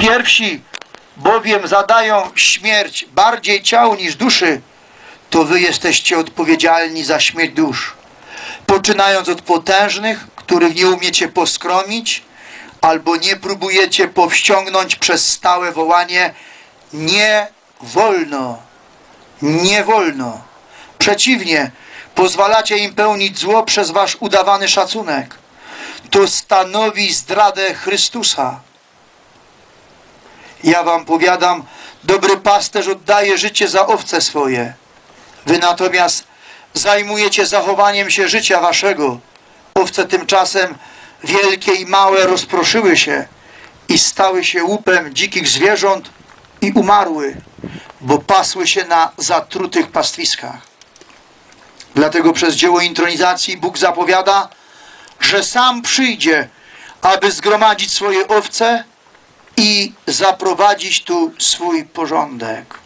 Pierwsi bowiem zadają śmierć bardziej ciału niż duszy, to wy jesteście odpowiedzialni za śmierć dusz. Poczynając od potężnych, których nie umiecie poskromić, albo nie próbujecie powściągnąć przez stałe wołanie: nie wolno, nie wolno. Przeciwnie, pozwalacie im pełnić zło przez wasz udawany szacunek. To stanowi zdradę Chrystusa. Ja wam powiadam, dobry pasterz oddaje życie za owce swoje. Wy natomiast zajmujecie zachowaniem się życia waszego. Owce tymczasem wielkie i małe rozproszyły się i stały się łupem dzikich zwierząt i umarły, bo pasły się na zatrutych pastwiskach. Dlatego przez dzieło intronizacji Bóg zapowiada, że sam przyjdzie, aby zgromadzić swoje owce i zaprowadzić tu swój porządek.